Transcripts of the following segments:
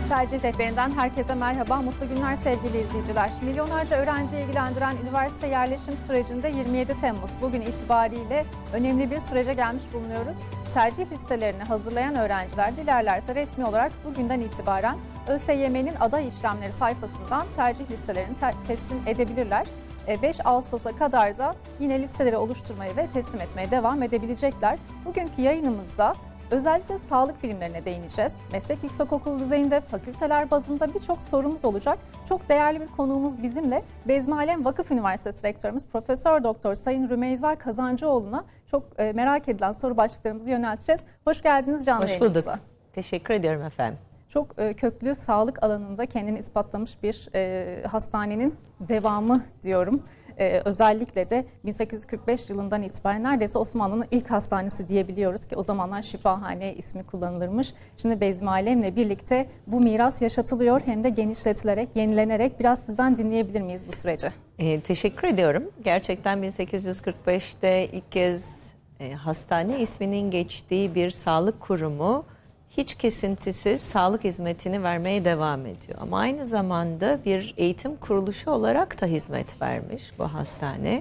Tercih Rehberinden herkese merhaba, mutlu günler sevgili izleyiciler. Milyonlarca öğrenciyi ilgilendiren üniversite yerleşim sürecinde 27 Temmuz bugün itibariyle önemli bir sürece gelmiş bulunuyoruz. Tercih listelerini hazırlayan öğrenciler dilerlerse resmi olarak bugünden itibaren ÖSYM'nin aday işlemleri sayfasından tercih listelerini teslim edebilirler. 5 Ağustos'a kadar da yine listeleri oluşturmayı ve teslim etmeye devam edebilecekler. Bugünkü yayınımızda özellikle sağlık bilimlerine değineceğiz. Meslek yüksekokulu düzeyinde, fakülteler bazında birçok sorumuz olacak. Çok değerli bir konuğumuz bizimle. Bezmi Alem Vakıf Üniversitesi Rektörümüz Profesör Doktor Sayın Rümeyza Kazancıoğlu'na çok merak edilen soru başlıklarımızı yönelteceğiz. Hoş geldiniz canlı yayınımıza. Hoş bulduk. Teşekkür ediyorum efendim. Çok köklü sağlık alanında kendini ispatlamış bir hastanenin devamı diyorum. Özellikle de 1845 yılından itibaren neredeyse Osmanlı'nın ilk hastanesi diyebiliyoruz ki o zamanlar Şifahane ismi kullanılırmış. Şimdi Bezmi Alem'le birlikte bu miras yaşatılıyor hem de genişletilerek, yenilenerek. Biraz sizden dinleyebilir miyiz bu süreci? Teşekkür ediyorum. Gerçekten 1845'te ilk kez hastane isminin geçtiği bir sağlık kurumu hiç kesintisiz sağlık hizmetini vermeye devam ediyor. Ama aynı zamanda bir eğitim kuruluşu olarak da hizmet vermiş bu hastane.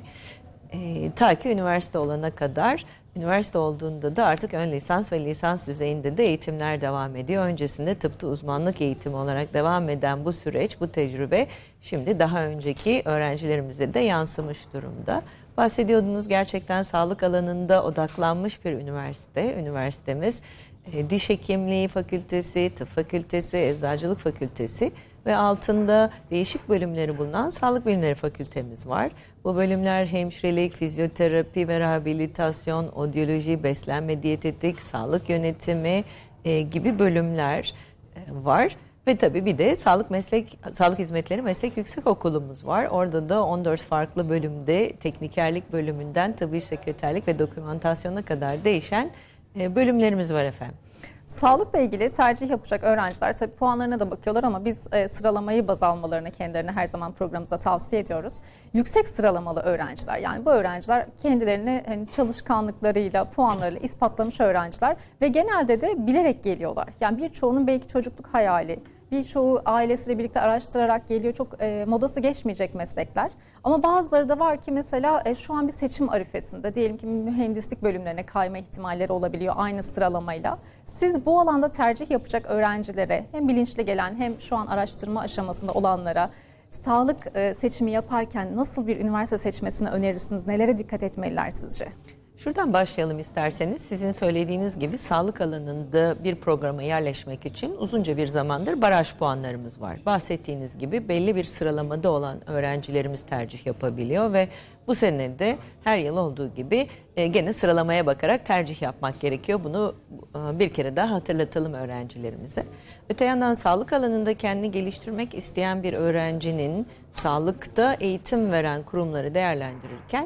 Ta ki üniversite olana kadar, üniversite olduğunda da artık ön lisans ve lisans düzeyinde de eğitimler devam ediyor. Öncesinde tıpta uzmanlık eğitimi olarak devam eden bu süreç, bu tecrübe şimdi daha önceki öğrencilerimize de yansımış durumda. Bahsediyordunuz, gerçekten sağlık alanında odaklanmış bir üniversite. Üniversitemiz Diş Hekimliği Fakültesi, Tıp Fakültesi, Eczacılık Fakültesi ve altında değişik bölümleri bulunan Sağlık Bilimleri Fakültemiz var. Bu bölümler hemşirelik, fizyoterapi ve rehabilitasyon, odyoloji, beslenme, diyetetik, sağlık yönetimi gibi bölümler var. Ve tabii bir de Sağlık Hizmetleri Meslek Yüksekokulumuz var. Orada da 14 farklı bölümde teknikerlik bölümünden tıbbi sekreterlik ve dokümantasyona kadar değişen bölümlerimiz var efendim. Sağlıkla ilgili tercih yapacak öğrenciler tabii puanlarına da bakıyorlar ama biz sıralamayı baz almalarını kendilerine her zaman programımızda tavsiye ediyoruz. Yüksek sıralamalı öğrenciler, yani bu öğrenciler kendilerini çalışkanlıklarıyla, puanlarıyla ispatlamış öğrenciler ve genelde de bilerek geliyorlar. Yani birçoğunun belki çocukluk hayali, birçoğu ailesiyle birlikte araştırarak geliyor. Çok modası geçmeyecek meslekler. Ama bazıları da var ki mesela şu an bir seçim arifesinde. Diyelim ki mühendislik bölümlerine kayma ihtimalleri olabiliyor aynı sıralamayla. Siz bu alanda tercih yapacak öğrencilere, hem bilinçli gelen hem şu an araştırma aşamasında olanlara sağlık seçimi yaparken nasıl bir üniversite seçmesini önerirsiniz? Nelere dikkat etmeliler sizce? Şuradan başlayalım isterseniz. Sizin söylediğiniz gibi sağlık alanında bir programa yerleşmek için uzunca bir zamandır baraj puanlarımız var. Bahsettiğiniz gibi belli bir sıralamada olan öğrencilerimiz tercih yapabiliyor ve bu sene de her yıl olduğu gibi gene sıralamaya bakarak tercih yapmak gerekiyor. Bunu bir kere daha hatırlatalım öğrencilerimize. Öte yandan sağlık alanında kendini geliştirmek isteyen bir öğrencinin sağlıkta eğitim veren kurumları değerlendirirken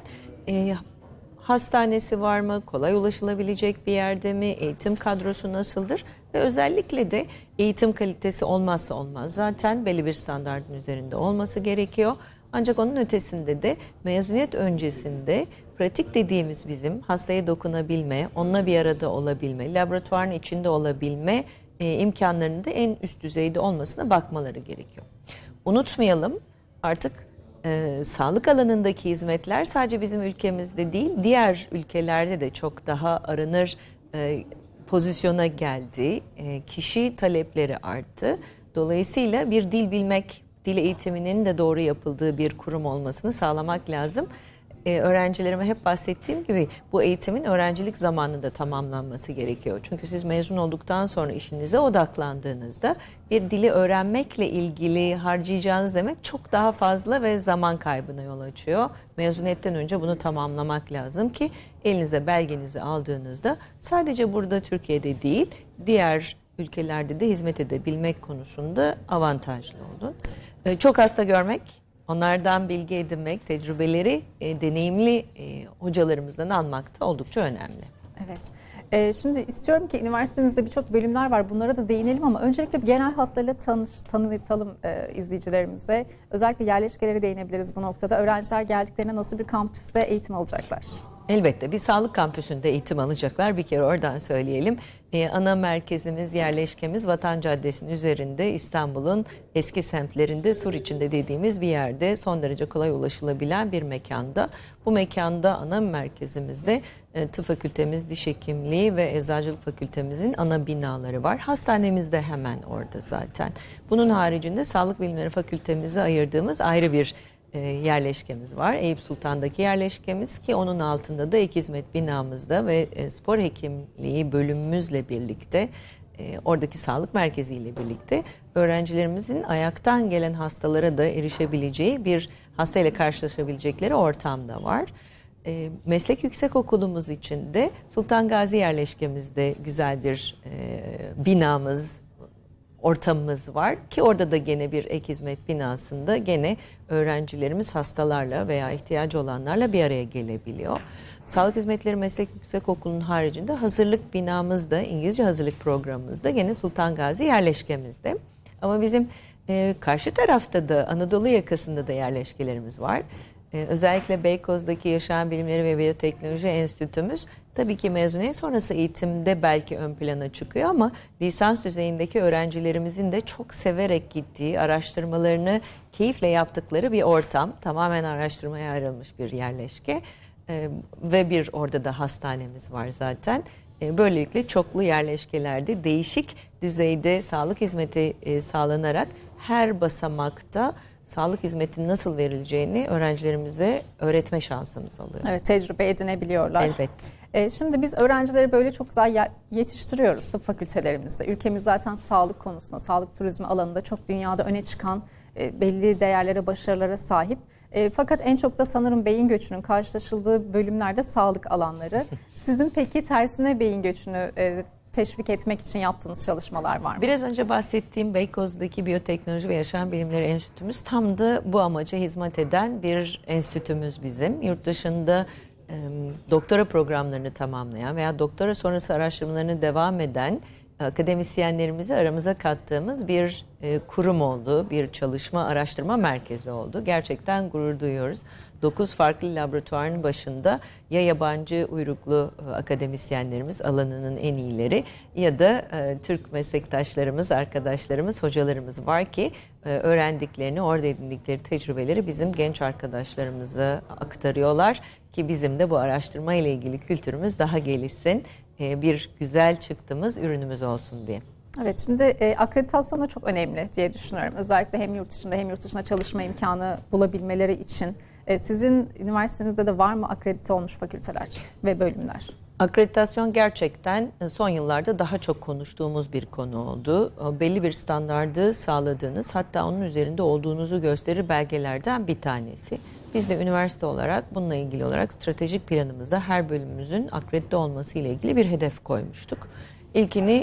hastanesi var mı? Kolay ulaşılabilecek bir yerde mi? Eğitim kadrosu nasıldır? Ve özellikle de eğitim kalitesi olmazsa olmaz. Zaten belli bir standardın üzerinde olması gerekiyor. Ancak onun ötesinde de mezuniyet öncesinde pratik dediğimiz bizim hastaya dokunabilme, onunla bir arada olabilme, laboratuvarın içinde olabilme imkanlarının da en üst düzeyde olmasına bakmaları gerekiyor. Unutmayalım, artık sağlık alanındaki hizmetler sadece bizim ülkemizde değil, diğer ülkelerde de çok daha aranır pozisyona geldi. Kişi talepleri arttı. Dolayısıyla bir dil bilmek, dil eğitiminin de doğru yapıldığı bir kurum olmasını sağlamak lazım. Öğrencilerime hep bahsettiğim gibi bu eğitimin öğrencilik zamanında tamamlanması gerekiyor. Çünkü siz mezun olduktan sonra işinize odaklandığınızda bir dili öğrenmekle ilgili harcayacağınız emek çok daha fazla ve zaman kaybına yol açıyor. Mezuniyetten önce bunu tamamlamak lazım ki elinize belgenizi aldığınızda sadece burada Türkiye'de değil, diğer ülkelerde de hizmet edebilmek konusunda avantajlı olun. Çok hasta görmek, onlardan bilgi edinmek, tecrübeleri deneyimli hocalarımızdan almak da oldukça önemli. Evet. Şimdi istiyorum ki üniversitenizde birçok bölümler var. Bunlara da değinelim ama öncelikle genel hatlarıyla tanıtalım izleyicilerimize. Özellikle yerleşkeleri değinebiliriz bu noktada. Öğrenciler geldiklerinde nasıl bir kampüste eğitim alacaklar? Elbette bir sağlık kampüsünde eğitim alacaklar. Bir kere oradan söyleyelim. Ana merkezimiz, yerleşkemiz Vatan Caddesi'nin üzerinde, İstanbul'un eski semtlerinde, sur içinde dediğimiz bir yerde, son derece kolay ulaşılabilen bir mekanda. Bu mekanda ana merkezimizde tıp fakültemiz, diş hekimliği ve eczacılık fakültemizin ana binaları var. Hastanemiz de hemen orada zaten. Bunun haricinde sağlık bilimleri fakültemize ayırdığımız ayrı bir yerleşkemiz var. Eyüp Sultan'daki yerleşkemiz, ki onun altında da ek hizmet binamızda ve spor hekimliği bölümümüzle birlikte, oradaki sağlık merkeziyle birlikte öğrencilerimizin ayaktan gelen hastalara da erişebileceği, bir hastayla karşılaşabilecekleri ortam da var. Meslek Yüksekokulumuz için de Sultan Gazi yerleşkemizde güzel bir binamız, ortamımız var ki orada da gene bir ek hizmet binasında gene öğrencilerimiz hastalarla veya ihtiyacı olanlarla bir araya gelebiliyor. Sağlık Hizmetleri Meslek Yüksekokulu'nun haricinde hazırlık binamızda, İngilizce hazırlık programımızda gene Sultan Gazi yerleşkemizde. Ama bizim karşı tarafta da Anadolu yakasında da yerleşkelerimiz var. Özellikle Beykoz'daki Yaşam Bilimleri ve Biyoteknoloji Enstitümüz tabii ki mezuniyet sonrası eğitimde belki ön plana çıkıyor ama lisans düzeyindeki öğrencilerimizin de çok severek gittiği, araştırmalarını keyifle yaptıkları bir ortam. Tamamen araştırmaya ayrılmış bir yerleşke ve bir orada da hastanemiz var zaten. Böylelikle çoklu yerleşkelerde değişik düzeyde sağlık hizmeti sağlanarak her basamakta sağlık hizmetinin nasıl verileceğini öğrencilerimize öğretme şansımız oluyor. Evet, tecrübe edinebiliyorlar. Elbette. Şimdi biz öğrencileri böyle çok güzel yetiştiriyoruz tıp fakültelerimizde. Ülkemiz zaten sağlık konusunda, sağlık turizmi alanında çok dünyada öne çıkan belli değerlere, başarılara sahip. Fakat en çok da sanırım beyin göçünün karşılaşıldığı bölümlerde sağlık alanları. Sizin peki tersine beyin göçünü teşvik etmek için yaptığınız çalışmalar var mı? Biraz önce bahsettiğim Beykoz'daki Biyoteknoloji ve Yaşam Bilimleri Enstitümüz tam da bu amaca hizmet eden bir enstitümüz bizim. Yurt dışında doktora programlarını tamamlayan veya doktora sonrası araştırmalarını devam eden akademisyenlerimizi aramıza kattığımız bir kurum oldu, bir çalışma araştırma merkezi oldu. Gerçekten gurur duyuyoruz. 9 farklı laboratuvarın başında ya yabancı uyruklu akademisyenlerimiz, alanının en iyileri, ya da Türk meslektaşlarımız, arkadaşlarımız, hocalarımız var ki öğrendiklerini, orada edindikleri tecrübeleri bizim genç arkadaşlarımıza aktarıyorlar ki bizim de bu araştırma ile ilgili kültürümüz daha gelişsin, bir güzel çıktığımız ürünümüz olsun diye. Evet, şimdi akreditasyon da çok önemli diye düşünüyorum. Özellikle hem yurt içinde hem yurt dışında çalışma imkanı bulabilmeleri için. Sizin üniversitenizde de var mı akredite olmuş fakülteler ve bölümler? Akreditasyon gerçekten son yıllarda daha çok konuştuğumuz bir konu oldu. Belli bir standardı sağladığınız, hatta onun üzerinde olduğunuzu gösterir belgelerden bir tanesi. Biz de üniversite olarak bununla ilgili olarak stratejik planımızda her bölümümüzün akredite olması ile ilgili bir hedef koymuştuk. İlkini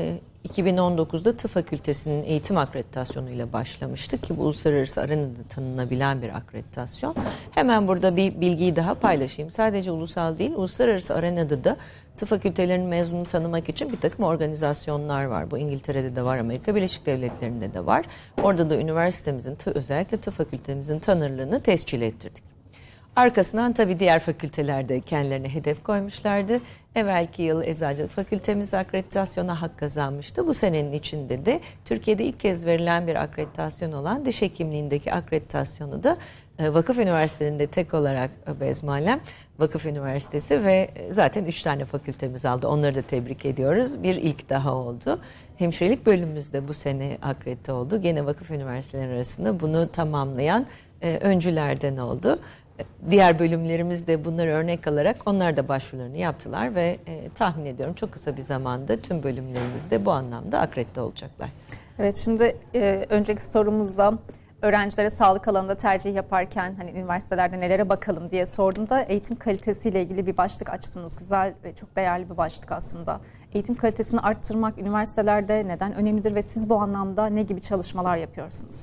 2019'da Tıp Fakültesi'nin eğitim akreditasyonuyla başlamıştık ki bu uluslararası arenada tanınabilen bir akreditasyon. Hemen burada bir bilgiyi daha paylaşayım. Sadece ulusal değil, uluslararası arenada da tıp fakültelerinin mezununu tanımak için bir takım organizasyonlar var. Bu İngiltere'de de var, Amerika Birleşik Devletleri'nde de var. Orada da üniversitemizin, özellikle tıp fakültemizin tanınırlığını tescil ettirdik. Arkasından tabii diğer fakülteler de kendilerine hedef koymuşlardı. Evvelki yıl Eczacılık Fakültemiz akreditasyona hak kazanmıştı. Bu senenin içinde de Türkiye'de ilk kez verilen bir akreditasyon olan diş hekimliğindeki akreditasyonu da vakıf üniversitelerinde tek olarak Bezmalem Vakıf Üniversitesi ve zaten 3 tane fakültemiz aldı. Onları da tebrik ediyoruz. Bir ilk daha oldu. Hemşirelik bölümümüz de bu sene akredite oldu. Gene vakıf üniversiteleri arasında bunu tamamlayan öncülerden oldu. Diğer bölümlerimiz de bunları örnek alarak onlar da başvurularını yaptılar ve tahmin ediyorum çok kısa bir zamanda tüm bölümlerimiz de bu anlamda akredite olacaklar. Evet, şimdi önceki sorumuzda öğrencilere sağlık alanında tercih yaparken hani üniversitelerde nelere bakalım diye sorduğumda eğitim kalitesiyle ilgili bir başlık açtınız. Güzel ve çok değerli bir başlık aslında. Eğitim kalitesini arttırmak üniversitelerde neden önemlidir ve siz bu anlamda ne gibi çalışmalar yapıyorsunuz?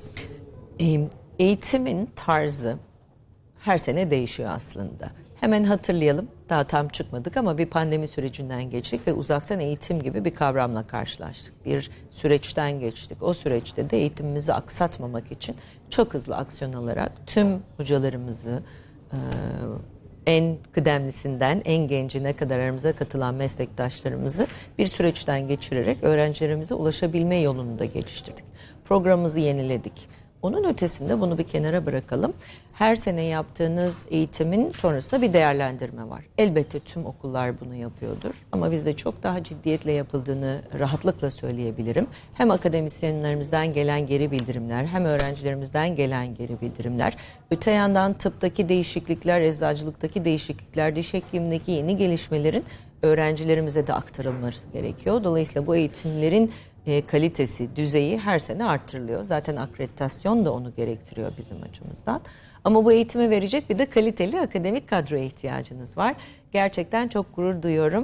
Eğitimin tarzı her sene değişiyor aslında. Hemen hatırlayalım, daha tam çıkmadık ama bir pandemi sürecinden geçtik ve uzaktan eğitim gibi bir kavramla karşılaştık. Bir süreçten geçtik. O süreçte de eğitimimizi aksatmamak için çok hızlı aksiyon alarak tüm hocalarımızı, en kıdemlisinden en gencine kadar aramıza katılan meslektaşlarımızı bir süreçten geçirerek öğrencilerimize ulaşabilme yolunu da geliştirdik. Programımızı yeniledik. Onun ötesinde bunu bir kenara bırakalım. Her sene yaptığınız eğitimin sonrasında bir değerlendirme var. Elbette tüm okullar bunu yapıyordur. Ama bizde çok daha ciddiyetle yapıldığını rahatlıkla söyleyebilirim. Hem akademisyenlerimizden gelen geri bildirimler, hem öğrencilerimizden gelen geri bildirimler. Öte yandan tıptaki değişiklikler, eczacılıktaki değişiklikler, diş hekimliğindeki yeni gelişmelerin öğrencilerimize de aktarılması gerekiyor. Dolayısıyla bu eğitimlerin kalitesi, düzeyi her sene arttırılıyor. Zaten akreditasyon da onu gerektiriyor bizim açımızdan. Ama bu eğitimi verecek bir de kaliteli akademik kadroya ihtiyacınız var. Gerçekten çok gurur duyuyorum.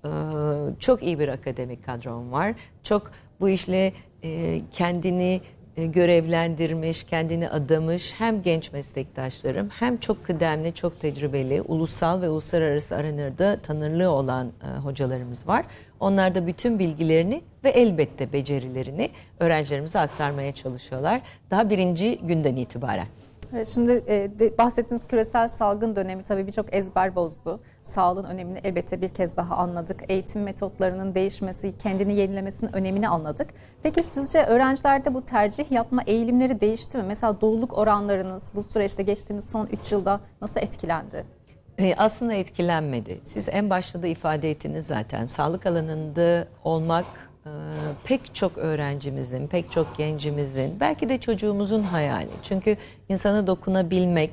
Çok iyi bir akademik kadrom var. Çok bu işle kendini görevlendirmiş, kendini adamış hem genç meslektaşlarım hem çok kıdemli, çok tecrübeli, ulusal ve uluslararası arenada tanınırlığı olan hocalarımız var. Onlar da bütün bilgilerini ve elbette becerilerini öğrencilerimize aktarmaya çalışıyorlar. Daha birinci günden itibaren. Evet, şimdi bahsettiğiniz küresel salgın dönemi tabii birçok ezber bozdu. Sağlığın önemini elbette bir kez daha anladık. Eğitim metotlarının değişmesi, kendini yenilemesinin önemini anladık. Peki sizce öğrencilerde bu tercih yapma eğilimleri değişti mi? Mesela doluluk oranlarınız bu süreçte geçtiğimiz son 3 yılda nasıl etkilendi? Aslında etkilenmedi. Siz en başta da ifade ettiniz zaten. Sağlık alanında olmak pek çok öğrencimizin, pek çok gencimizin, belki de çocuğumuzun hayali. Çünkü insana dokunabilmek,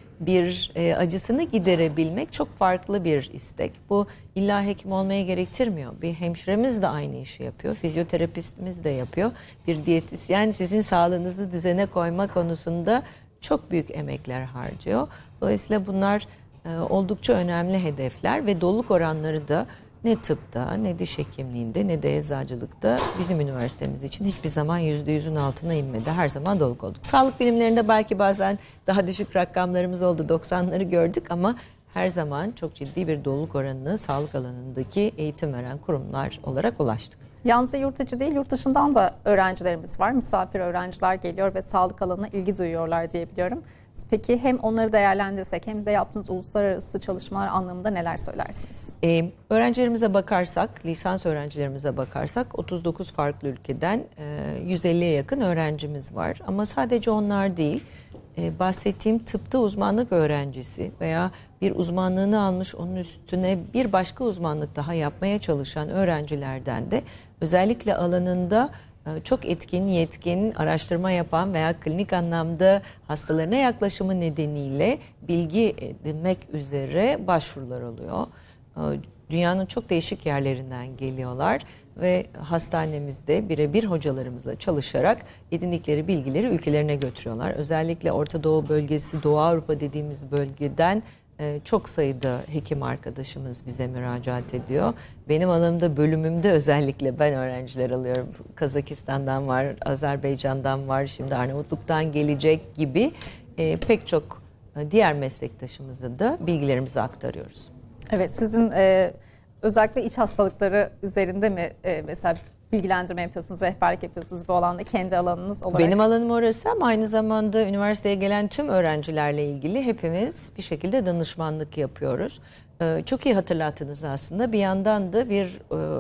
bir acısını giderebilmek çok farklı bir istek. Bu illa hekim olmaya gerektirmiyor. Bir hemşiremiz de aynı işi yapıyor, fizyoterapistimiz de yapıyor. Bir diyetisyen sizin sağlığınızı düzene koyma konusunda çok büyük emekler harcıyor. Dolayısıyla bunlar oldukça önemli hedefler ve doluluk oranları da ne tıpta, ne diş hekimliğinde, ne de eczacılıkta bizim üniversitemiz için hiçbir zaman %100'ün altına inmedi. Her zaman doluk olduk. Sağlık bilimlerinde belki bazen daha düşük rakamlarımız oldu, 90'ları gördük ama her zaman çok ciddi bir doluluk oranını sağlık alanındaki eğitim veren kurumlar olarak ulaştık. Yalnızca yurt içi değil, yurt dışından da öğrencilerimiz var. Misafir öğrenciler geliyor ve sağlık alanına ilgi duyuyorlar diye biliyorum. Peki hem onları değerlendirsek hem de yaptığınız uluslararası çalışmalar anlamında neler söylersiniz? Öğrencilerimize bakarsak, lisans öğrencilerimize bakarsak 39 farklı ülkeden 150'ye yakın öğrencimiz var. Ama sadece onlar değil, bahsettiğim tıpta uzmanlık öğrencisi veya bir uzmanlığını almış onun üstüne bir başka uzmanlık daha yapmaya çalışan öğrencilerden de özellikle alanında çok etkin, yetkin, araştırma yapan veya klinik anlamda hastalarına yaklaşımı nedeniyle bilgi edinmek üzere başvurular oluyor. Dünyanın çok değişik yerlerinden geliyorlar ve hastanemizde birebir hocalarımızla çalışarak edindikleri bilgileri ülkelerine götürüyorlar. Özellikle Orta Doğu bölgesi, Doğu Avrupa dediğimiz bölgeden çok sayıda hekim arkadaşımız bize müracaat ediyor. Benim alanımda, bölümümde özellikle ben öğrenciler alıyorum. Kazakistan'dan var, Azerbaycan'dan var, şimdi Arnavutluk'tan gelecek gibi pek çok diğer meslektaşımıza da bilgilerimizi aktarıyoruz. Evet, sizin özellikle iç hastalıkları üzerinde mi mesela bilgilendirme yapıyorsunuz, rehberlik yapıyorsunuz bu alanda kendi alanınız olarak? Benim alanım orası ama aynı zamanda üniversiteye gelen tüm öğrencilerle ilgili hepimiz bir şekilde danışmanlık yapıyoruz. Çok iyi hatırlattınız aslında. Bir yandan da bir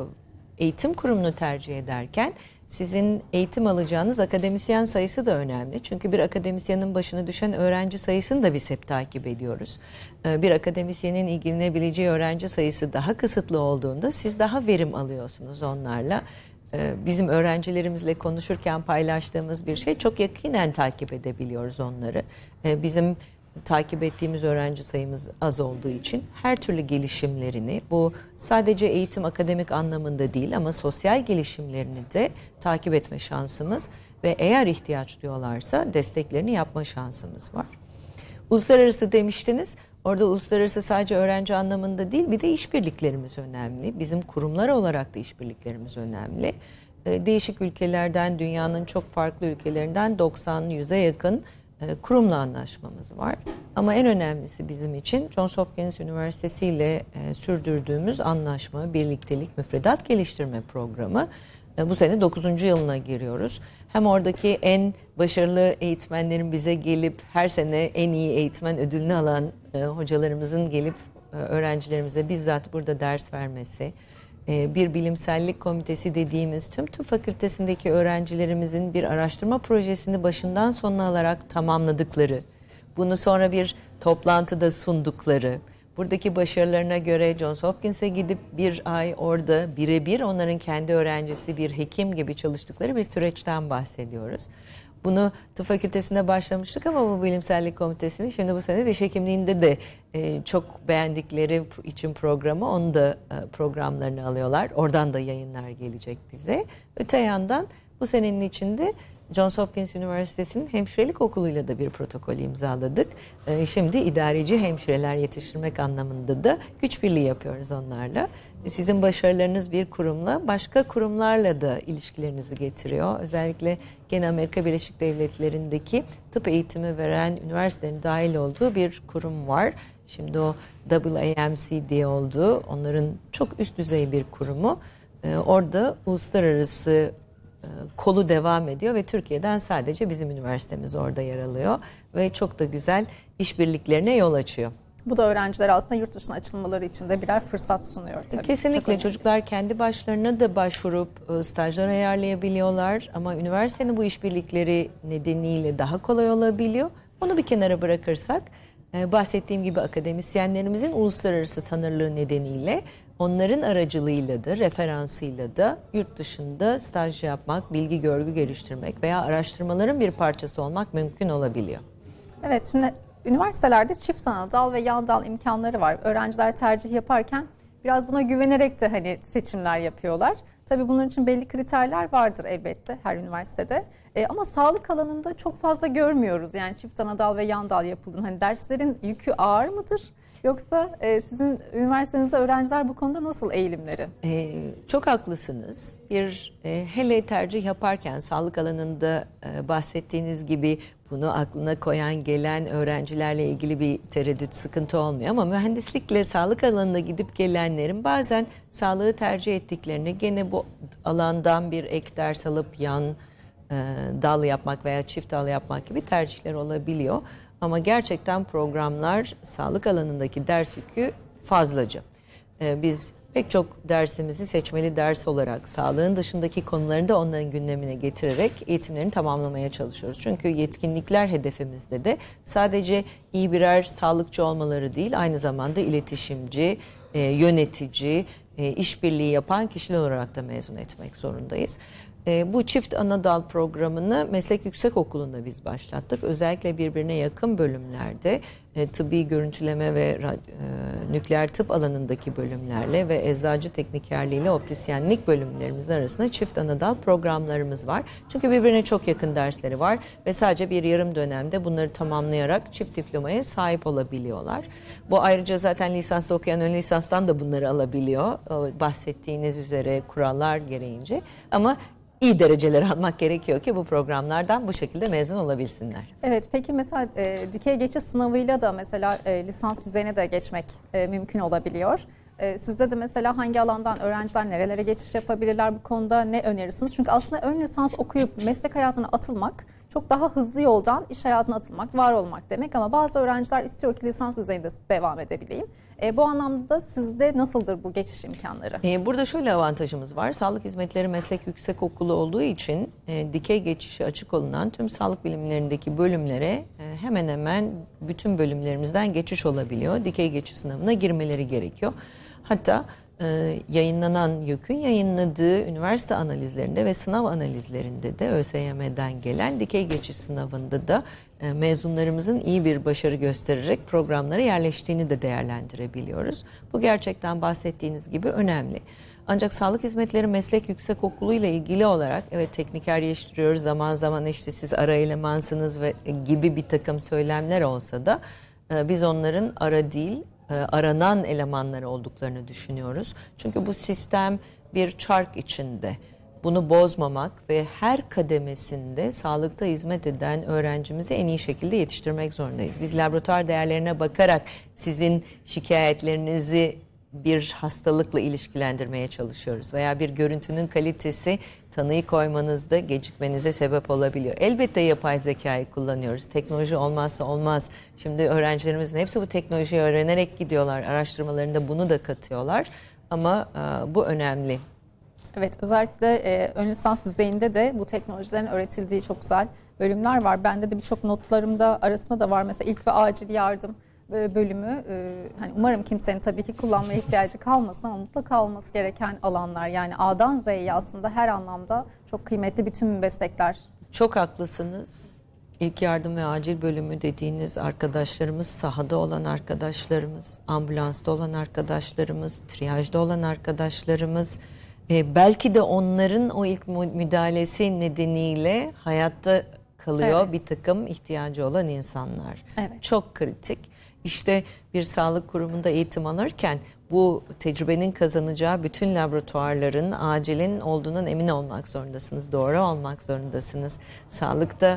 eğitim kurumunu tercih ederken sizin eğitim alacağınız akademisyen sayısı da önemli. Çünkü bir akademisyenin başına düşen öğrenci sayısını da biz hep takip ediyoruz. Bir akademisyenin ilgilenebileceği öğrenci sayısı daha kısıtlı olduğunda siz daha verim alıyorsunuz onlarla. Bizim öğrencilerimizle konuşurken paylaştığımız bir şey, çok yakinen takip edebiliyoruz onları. Bizim takip ettiğimiz öğrenci sayımız az olduğu için her türlü gelişimlerini, bu sadece eğitim akademik anlamında değil ama sosyal gelişimlerini de takip etme şansımız ve eğer ihtiyaç duyuyorlarsa desteklerini yapma şansımız var. Uluslararası demiştiniz. Orada uluslararası sadece öğrenci anlamında değil, bir de işbirliklerimiz önemli. Bizim kurumlar olarak da işbirliklerimiz önemli. Değişik ülkelerden, dünyanın çok farklı ülkelerinden 90-100'e yakın kurumla anlaşmamız var. Ama en önemlisi bizim için Johns Hopkins Üniversitesi ile sürdürdüğümüz anlaşma, birliktelik, müfredat geliştirme programı. Bu sene 9. yılına giriyoruz. Hem oradaki en başarılı eğitmenlerin bize gelip her sene en iyi eğitmen ödülünü alan hocalarımızın gelip öğrencilerimize bizzat burada ders vermesi, bir bilimsellik komitesi dediğimiz tüm tıp fakültesindeki öğrencilerimizin bir araştırma projesini başından sonuna alarak tamamladıkları, bunu sonra bir toplantıda sundukları, buradaki başarılarına göre Johns Hopkins'e gidip bir ay orada birebir onların kendi öğrencisi bir hekim gibi çalıştıkları bir süreçten bahsediyoruz. Bunu tıp fakültesinde başlamıştık ama bu bilimsellik komitesini şimdi bu sene diş hekimliğinde de çok beğendikleri için programı, onu da programlarını alıyorlar. Oradan da yayınlar gelecek bize. Öte yandan bu senenin içinde Johns Hopkins Üniversitesi'nin hemşirelik okuluyla da bir protokol imzaladık. Şimdi idareci hemşireler yetiştirmek anlamında da güç birliği yapıyoruz onlarla. Sizin başarılarınız bir kurumla başka kurumlarla da ilişkilerinizi getiriyor. Özellikle gene Amerika Birleşik Devletleri'ndeki tıp eğitimi veren üniversitelerin dahil olduğu bir kurum var. Şimdi o AAMC diye oldu. Onların çok üst düzey bir kurumu. Orada uluslararası kolu devam ediyor ve Türkiye'den sadece bizim üniversitemiz orada yer alıyor ve çok da güzel işbirliklerine yol açıyor. Bu da öğrencilere aslında yurt dışına açılmaları için de birer fırsat sunuyor tabii. Kesinlikle çocuklar kendi başlarına da başvurup stajlar ayarlayabiliyorlar ama üniversitenin bu işbirlikleri nedeniyle daha kolay olabiliyor. Onu bir kenara bırakırsak bahsettiğim gibi akademisyenlerimizin uluslararası tanınırlığı nedeniyle onların aracılığıyla da, referansıyla da yurt dışında staj yapmak, bilgi görgü geliştirmek veya araştırmaların bir parçası olmak mümkün olabiliyor. Evet, şimdi üniversitelerde çift ana dal ve yan dal imkanları var. Öğrenciler tercih yaparken biraz buna güvenerek de hani seçimler yapıyorlar. Tabii bunun için belli kriterler vardır elbette her üniversitede. Ama sağlık alanında çok fazla görmüyoruz. Yani çift ana dal ve yan dal yapıldığını. Hani derslerin yükü ağır mıdır? Yoksa sizin üniversitenizde öğrenciler bu konuda nasıl eğilimleri? Çok haklısınız. Hele tercih yaparken sağlık alanında bahsettiğiniz gibi bunu aklına koyan gelen öğrencilerle ilgili bir tereddüt, sıkıntı olmuyor. Ama mühendislikle sağlık alanına gidip gelenlerin bazen sağlığı tercih ettiklerini gene bu alandan bir ek ders alıp yan dal yapmak veya çift dal yapmak gibi tercihler olabiliyor. Ama gerçekten programlar sağlık alanındaki ders yükü fazlaca. Biz pek çok dersimizi seçmeli ders olarak sağlığın dışındaki konularını da onların gündemine getirerek eğitimlerini tamamlamaya çalışıyoruz. Çünkü yetkinlikler hedefimizde de sadece iyi birer sağlıkçı olmaları değil, aynı zamanda iletişimci, yönetici, işbirliği yapan kişiler olarak da mezun etmek zorundayız. Bu çift ana dal programını Meslek Yüksekokulu'nda biz başlattık. Özellikle birbirine yakın bölümlerde tıbbi görüntüleme ve nükleer tıp alanındaki bölümlerle ve eczacı teknikerliği ile optisyenlik bölümlerimiz arasında çift ana dal programlarımız var. Çünkü birbirine çok yakın dersleri var ve sadece bir yarım dönemde bunları tamamlayarak çift diplomaya sahip olabiliyorlar. Bu ayrıca zaten lisansta okuyan ön lisanstan da bunları alabiliyor. Bahsettiğiniz üzere kurallar gereğince ama İyi dereceler almak gerekiyor ki bu programlardan bu şekilde mezun olabilsinler. Evet, peki mesela dikey geçiş sınavıyla da mesela lisans düzeyine de geçmek mümkün olabiliyor. Sizde de mesela hangi alandan öğrenciler nerelere geçiş yapabilirler, bu konuda ne önerirsiniz? Çünkü aslında ön lisans okuyup meslek hayatına atılmak çok daha hızlı yoldan iş hayatına atılmak, var olmak demek ama bazı öğrenciler istiyor ki lisans düzeyinde devam edebileyim. Bu anlamda da sizde nasıldır bu geçiş imkanları? Burada şöyle avantajımız var. Sağlık Hizmetleri Meslek Yüksekokulu olduğu için dikey geçişi açık olunan tüm sağlık bilimlerindeki bölümlere hemen hemen bütün bölümlerimizden geçiş olabiliyor. Dikey geçiş sınavına girmeleri gerekiyor. Hatta yayınlanan YÖK'ün yayınladığı üniversite analizlerinde ve sınav analizlerinde de ÖSYM'den gelen dikey geçiş sınavında da mezunlarımızın iyi bir başarı göstererek programlara yerleştiğini de değerlendirebiliyoruz. Bu gerçekten bahsettiğiniz gibi önemli. Ancak Sağlık Hizmetleri Meslek Yüksekokulu ile ilgili olarak evet tekniker yetiştiriyoruz, zaman zaman işte siz ara elemansınız ve gibi bir takım söylemler olsa da biz onların ara değil, aranan elemanları olduklarını düşünüyoruz. Çünkü bu sistem bir çark içinde. Bunu bozmamak ve her kademesinde sağlıkta hizmet eden öğrencimizi en iyi şekilde yetiştirmek zorundayız. Biz laboratuvar değerlerine bakarak sizin şikayetlerinizi bir hastalıkla ilişkilendirmeye çalışıyoruz veya bir görüntünün kalitesi tanıyı koymanızda gecikmenize sebep olabiliyor. Elbette yapay zekayı kullanıyoruz. Teknoloji olmazsa olmaz. Şimdi öğrencilerimizin hepsi bu teknolojiyi öğrenerek gidiyorlar. Araştırmalarında bunu da katıyorlar. Ama bu önemli. Evet, özellikle ön lisans düzeyinde de bu teknolojilerin öğretildiği çok güzel bölümler var. Bende de birçok notlarımda arasında da var. Mesela ilk ve acil yardım bölümü. Hani umarım kimsenin tabii ki kullanmaya ihtiyacı kalmasın ama mutlaka olması gereken alanlar. Yani A'dan Z'ye aslında her anlamda çok kıymetli bütün meslekler. Çok haklısınız. İlk yardım ve acil bölümü dediğiniz arkadaşlarımız, sahada olan arkadaşlarımız, ambulansta olan arkadaşlarımız, triyajda olan arkadaşlarımız, belki de onların o ilk müdahalesi nedeniyle hayatta kalıyor Evet. bir takım ihtiyacı olan insanlar. Evet. Çok kritik. İşte bir sağlık kurumunda eğitim alırken bu tecrübenin kazanacağı bütün laboratuvarların acilin olduğundan emin olmak zorundasınız. Doğru olmak zorundasınız. Sağlıkta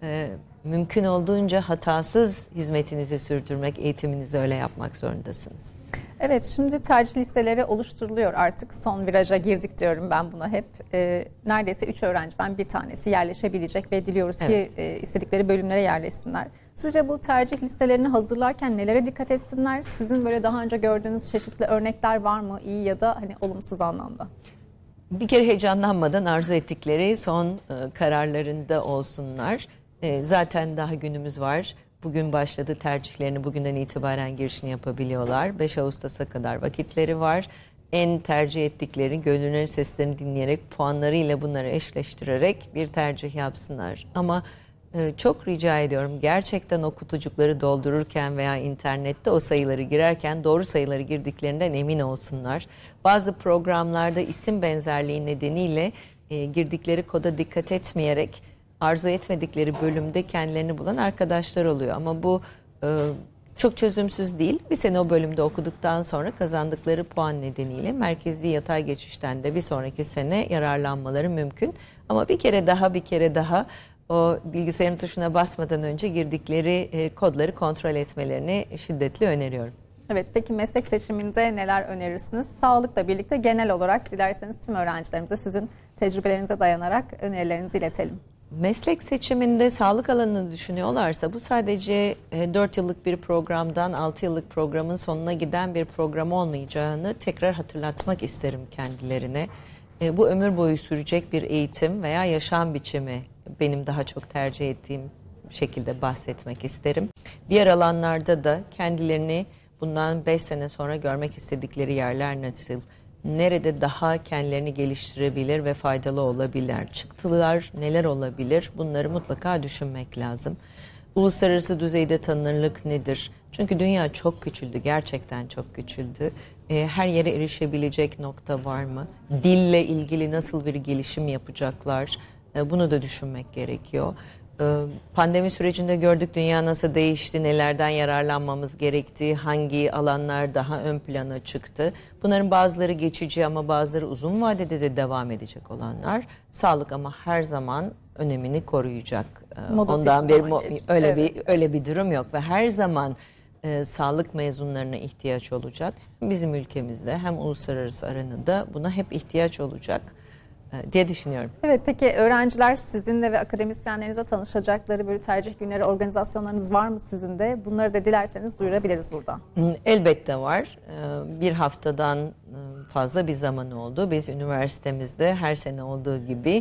mümkün olduğunca hatasız hizmetinizi sürdürmek, eğitiminizi öyle yapmak zorundasınız. Evet, şimdi tercih listeleri oluşturuluyor artık. Son viraja girdik diyorum ben buna hep. Neredeyse 3 öğrenciden bir tanesi yerleşebilecek ve diliyoruz ki istedikleri bölümlere yerleşsinler. Sizce bu tercih listelerini hazırlarken nelere dikkat etsinler? Sizin böyle daha önce gördüğünüz çeşitli örnekler var mı? İyi ya da hani olumsuz anlamda. Bir kere heyecanlanmadan arzu ettikleri son kararlarında olsunlar. Zaten daha günümüz var. Bugün başladı, tercihlerini bugünden itibaren girişini yapabiliyorlar. 5 Ağustos'a kadar vakitleri var. En tercih ettikleri, gönüllerin seslerini dinleyerek, puanlarıyla bunları eşleştirerek bir tercih yapsınlar. Ama çok rica ediyorum, gerçekten o kutucukları doldururken veya internette o sayıları girerken doğru sayıları girdiklerinden emin olsunlar. Bazı programlarda isim benzerliği nedeniyle girdikleri koda dikkat etmeyerek arzu etmedikleri bölümde kendilerini bulan arkadaşlar oluyor. Ama bu çok çözümsüz değil. Bir sene o bölümde okuduktan sonra kazandıkları puan nedeniyle merkezi yatay geçişten de bir sonraki sene yararlanmaları mümkün. Ama bir kere daha o bilgisayarın tuşuna basmadan önce girdikleri kodları kontrol etmelerini şiddetle öneriyorum. Evet, peki meslek seçiminde neler önerirsiniz? Sağlıkla birlikte genel olarak dilerseniz tüm öğrencilerimize sizin tecrübelerinize dayanarak önerilerinizi iletelim. Meslek seçiminde sağlık alanını düşünüyorlarsa bu sadece 4 yıllık bir programdan 6 yıllık programın sonuna giden bir program olmayacağını tekrar hatırlatmak isterim kendilerine. Bu ömür boyu sürecek bir eğitim veya yaşam biçimi benim daha çok tercih ettiğim şekilde bahsetmek isterim. Diğer alanlarda da kendilerini bundan 5 sene sonra görmek istedikleri yerler nasıl? Nerede daha kendilerini geliştirebilir ve faydalı olabilirler? Çıktılar neler olabilir? Bunları mutlaka düşünmek lazım. Uluslararası düzeyde tanınırlık nedir? Çünkü dünya çok küçüldü, gerçekten çok küçüldü. Her yere erişebilecek nokta var mı? Dille ilgili nasıl bir gelişim yapacaklar? Bunu da düşünmek gerekiyor. Pandemi sürecinde gördük dünya nasıl değişti, nelerden yararlanmamız gerektiği, hangi alanlar daha ön plana çıktı. Bunların bazıları geçici ama bazıları uzun vadede de devam edecek olanlar. Sağlık ama her zaman önemini koruyacak. Ondan bir öyle bir durum yok ve her zaman sağlık mezunlarına ihtiyaç olacak. Bizim ülkemizde hem uluslararası arenada buna hep ihtiyaç olacak diye düşünüyorum. Evet, peki öğrenciler sizinle ve akademisyenlerinize tanışacakları böyle tercih günleri, organizasyonlarınız var mı sizin de? Bunları da dilerseniz duyurabiliriz buradan. Elbette var. Bir haftadan fazla bir zaman oldu. Biz üniversitemizde her sene olduğu gibi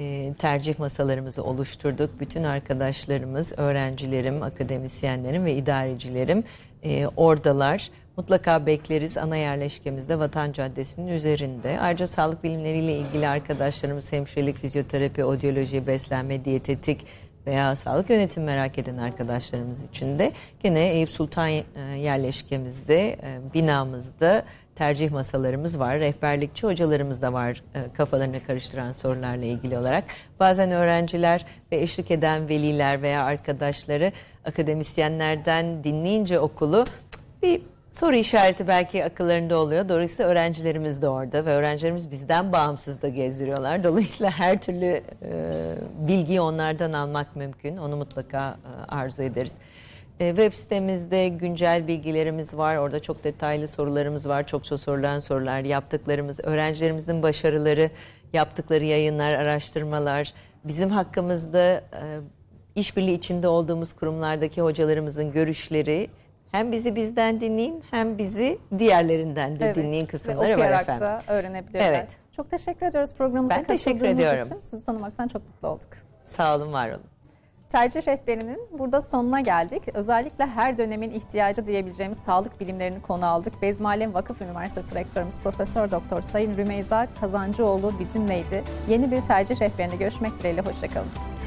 tercih masalarımızı oluşturduk. Bütün arkadaşlarımız, öğrencilerim, akademisyenlerim ve idarecilerim oradalar. Mutlaka bekleriz. Ana yerleşkemizde Vatan Caddesi'nin üzerinde. Ayrıca sağlık bilimleriyle ilgili arkadaşlarımız hemşirelik, fizyoterapi, odyoloji, beslenme, diyetetik veya sağlık yönetimi merak eden arkadaşlarımız için de gene Eyüp Sultan yerleşkemizde, binamızda tercih masalarımız var. Rehberlikçi hocalarımız da var kafalarını karıştıran sorularla ilgili olarak. Bazen öğrenciler ve eşlik eden veliler veya arkadaşları akademisyenlerden dinleyince okulu bir soru işareti belki akıllarında oluyor. Dolayısıyla öğrencilerimiz de orada ve öğrencilerimiz bizden bağımsız da gezdiriyorlar. Dolayısıyla her türlü bilgiyi onlardan almak mümkün. Onu mutlaka arzu ederiz. Web sitemizde güncel bilgilerimiz var. Orada çok detaylı sorularımız var. Çokça sorulan sorular, yaptıklarımız, öğrencilerimizin başarıları, yaptıkları yayınlar, araştırmalar, bizim hakkımızda işbirliği içinde olduğumuz kurumlardaki hocalarımızın görüşleri, hem bizi bizden dinleyin hem bizi diğerlerinden de dinleyin kısımları var okuyarak efendim. da öğrenebilirler. Evet. Çok teşekkür ediyoruz programımıza Ben teşekkür katıldığınız ediyorum. için. Sizi tanımaktan çok mutlu olduk. Sağ olun, var olun. Tercih rehberinin burada sonuna geldik. Özellikle her dönemin ihtiyacı diyebileceğimiz sağlık bilimlerini konu aldık. Bezmialem Vakıf Üniversitesi Rektörümüz Profesör Doktor Sayın Rümeyza Kazancıoğlu bizimleydi. Yeni bir tercih rehberinde görüşmek dileğiyle. Hoşçakalın.